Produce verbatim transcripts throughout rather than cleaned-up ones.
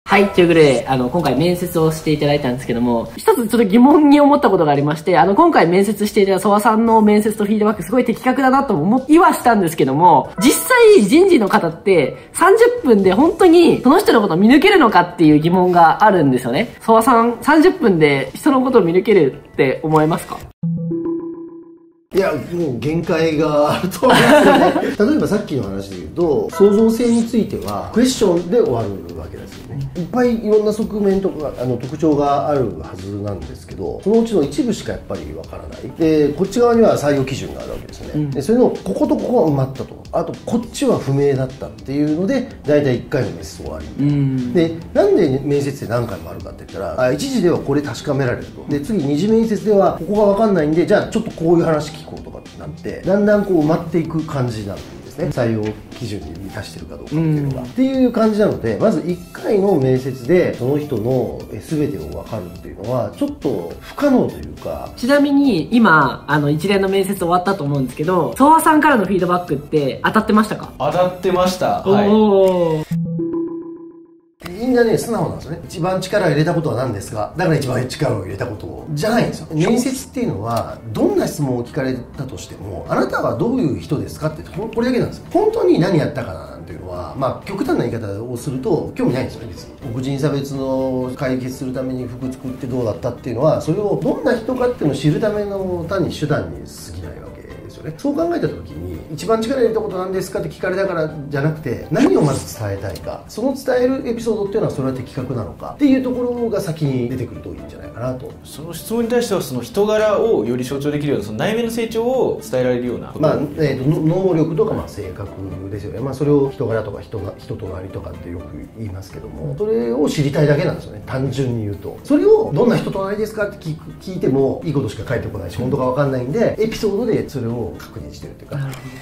はい、ということで、あの、今回面接をしていただいたんですけども、一つちょっと疑問に思ったことがありまして、あの、今回面接していただいたソワさんの面接とフィードバックすごい的確だなと思いはしたんですけども、実際人事の方ってさんじゅっぷんで本当にその人のことを見抜けるのかっていう疑問があるんですよね。ソワさんさんじゅっぷんで人のことを見抜けるって思えますか？ いや、もう限界があると思いますよね。例えばさっきの話で言うと、創造性についてはクエスチョンで終わるわけですよね。いっぱいいろんな側面とかあの特徴があるはずなんですけど、そのうちの一部しかやっぱりわからない。で、こっち側には採用基準があるわけですよね。うん、で、それのこことここは埋まったと。あと、こっちは不明だったっていうので、だいたいいっかいの面接終わり。うん、で、なんで面接って何回もあるかって言ったら、あ、一次ではこれ確かめられると。で、次二次面接ではここがわかんないんで、じゃあちょっとこういう話聞こうとかってなって、だんだんこう埋まっていく感じなんですね。採用基準に満たしてるかどうかっていうのが。っていう感じなので、まずいっかいの面接でその人の全てを分かるっていうのは、ちょっと不可能というか。 ちなみに今、あの一連の面接終わったと思うんですけど、ソワさんからのフィードバックって当たってましたか？ 当たってました。 はい。おー。 みんなね、素直なんですよね。一番力を入れたことは何ですか？だから一番力を入れたことじゃないんですよ。面接っていうのは、どんな質問を聞かれたとしても、あなたはどういう人ですかって、これだけなんですよ。本当に何やったかななんていうのは、まあ、極端な言い方をすると、興味ないんですよね、別に。黒人差別の解決するために服作ってどうだったっていうのは、それをどんな人かっていうのを知るための単に手段に過ぎないわけですよね。そう考えた時に、一番力入れたことなんですかって聞かれたからじゃなくて、何をまず伝えたいか、その伝えるエピソードっていうのはそれは的確なのかっていうところが先に出てくるといいんじゃないかなと。 その質問に対しては、その人柄をより象徴できるような、その内面の成長を伝えられるような、 まあえー、と能力とかまあ性格ですよね。まあ、それを人柄とか人が人となりとかってよく言いますけども、それを知りたいだけなんですよね、単純に言うと。それをどんな人となりですかって聞く聞いてもいいことしか返ってこないし、本当か分かんないんで、エピソードでそれを確認してるっていうか。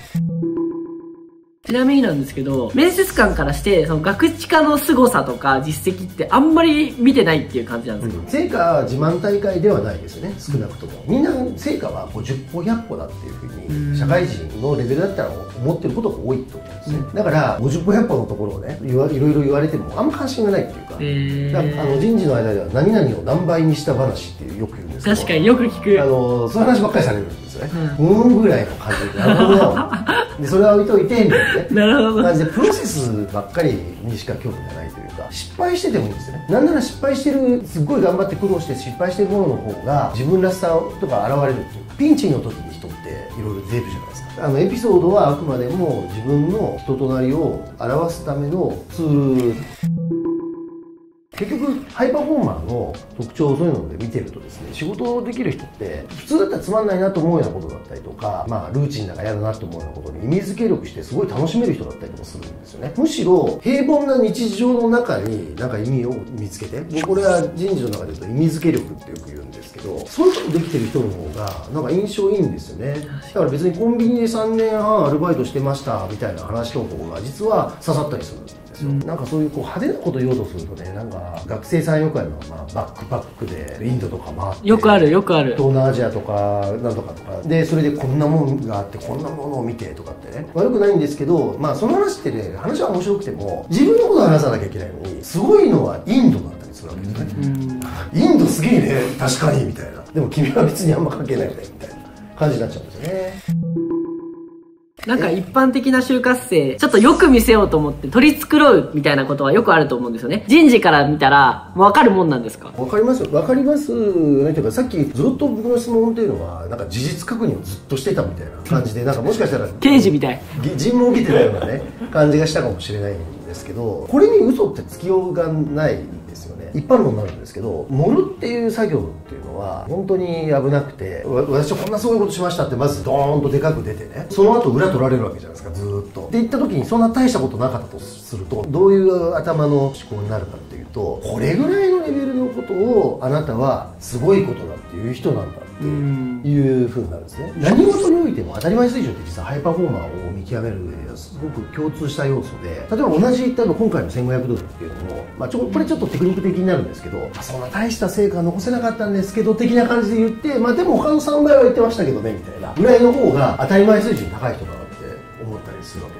ちなみになんですけど、面接官からしてそのガクチカの凄さとか実績ってあんまり見てないっていう感じなんですか？ うん、成果自慢大会ではないですよね、少なくとも。みんな成果はごじゅっぽひゃっぽだっていうふうに社会人のレベルだったら思ってることが多いと思うんですね。うん、だからごじゅっぽひゃっぽのところをね、いろいろ言われてもあんま関心がないっていうか。えだからあの人事の間では何々を何倍にした話ってよく言うんですけど、 確かによく聞く。 あのそういう話ばっかりされるんですよね。うん、うんぐらいの感じで、なるほどでそれは置いといてみたいなね。 なるほど。 感じでプロセスばっかりにしか興味がないというか、失敗しててもいいんですよね。なんなら失敗してる、すっごい頑張って苦労して失敗してるものの方が自分らしさとか現れるっていうか、ピンチの時に人っていろいろ出るじゃないですか。あのエピソードはあくまでも自分の人となりを表すためのツール。結局ハイパフォーマーの特徴をそういうので見てるとですね、仕事をできる人って普通だったらつまんないなと思うようなことだったりとか、まあルーチンだから嫌だなと思うようなことに意味付け力してすごい楽しめる人だったりとかするんですよね。むしろ平凡な日常の中になんか意味を見つけて、これは人事の中で言うと意味付け力ってよく言うんですけど、そういうことできてる人の方がなんか印象いいんですよね。だから別にコンビニでさんねんはんアルバイトしてましたみたいな話の方が実は刺さったりするんですよ。うん、なんかそういうこう派手なこと言おうとするとね、なんか学生さんよくあるのは、まあ、バックパックでインドとか回ってよくあるよくある東南アジアとかなんとかとかで、それでこんなもんがあってこんなものを見てとかってね、悪くないんですけど、まあその話ってね、話は面白くても自分のことを話さなきゃいけないのに、すごいのはインドだったりするわけですね。うん、インドすげえね、確かにみたいな。でも君は別にあんま関係ないよねみたいな感じになっちゃうんですよね。 なんか一般的な就活生、ちょっとよく見せようと思って取り繕うみたいなことはよくあると思うんですよね。人事から見たら分かるもんなんですか？ 分かります分かりますね。というかさっきずっと僕の質問っていうのはなんか事実確認をずっとしてたみたいな感じで、なんかもしかしたら刑事みたい尋問を受けてたようなね感じがしたかもしれないんですけど、これに嘘ってつきようがないんですよね。一般論になるんですけど、盛るっていう作業っていうのは本当に危なくて、私はこんなすごいことしましたってまずドーンとでかく出てね、その後裏取られるわけじゃないですか、ずーっと。って言った時にそんな大したことなかったとすると、どういう頭の思考になるかっていうと、これぐらいのレベルのことをあなたはすごいことだっていう人なんだっていうふうになるんですね。何事においても当たり前水準って実はハイパフォーマーを見極める上ではすごく共通した要素で、例えば同じ多分今回のせんごひゃくドルっていうのも、まあ、ちょこれちょっとテクニック的になるんですけど、まあ、そんな大した成果は残せなかったんですけど的な感じで言って、まあ、でも他のさんばいは言ってましたけどねみたいなぐらいの方が当たり前水準高い人だなって思ったりするわけなんですよね。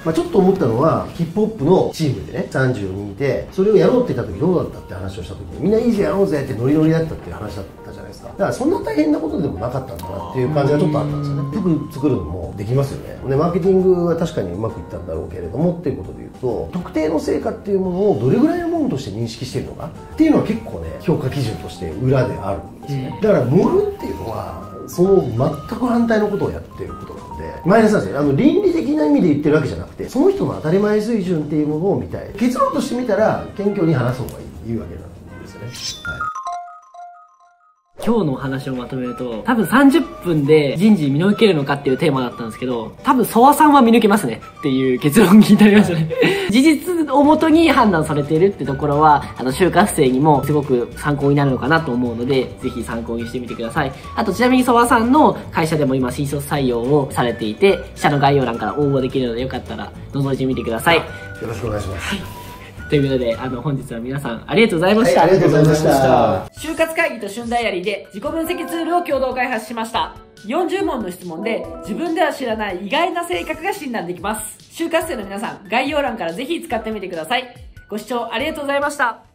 まあ、ちょっと思ったのはヒップホップのチームでねさんじゅうよにんいて、それをやろうって言った時どうだったって話をした時に、みんないいぜやろうぜってノリノリだったっていう話だったじゃないですか。だからそんな大変なことでもなかったんだなっていう感じがちょっとあったんですよね。服作るのもできますよね。でマーケティングは確かにうまくいったんだろうけれどもっていうことで言うと、特定の成果っていうものをどれぐらいのものとして認識しているのかっていうのは結構ね評価基準として裏であるんですよね。だから盛るっていうのはその全く反対のことをやってることなんで、マイナスなんですよ。あの倫理的な意味で言ってるわけじゃなくて、その人の当たり前水準っていうものを見たい。結論として見たら謙虚に話す方がいいいうわけなんですよね。はい、 今日のお話をまとめると、多分さんじゅっぷんで人事見抜けるのかっていうテーマだったんですけど、多分ソワさんは見抜けますねっていう結論になりましたね。事実をもとに判断されているってところは、あの、就活生にもすごく参考になるのかなと思うので、ぜひ参考にしてみてください。あと、ちなみにソワさんの会社でも今新卒採用をされていて、下の概要欄から応募できるのでよかったら覗いてみてください。よろしくお願いします。はい、 ということで、あの、本日は皆さんありがとうございました。 はい、ありがとうございました。 就活会議と旬ダイアリーで自己分析ツールを共同開発しました。よんじゅうもんの質問で自分では知らない意外な性格が診断できます。就活生の皆さん、概要欄からぜひ使ってみてください。ご視聴ありがとうございました。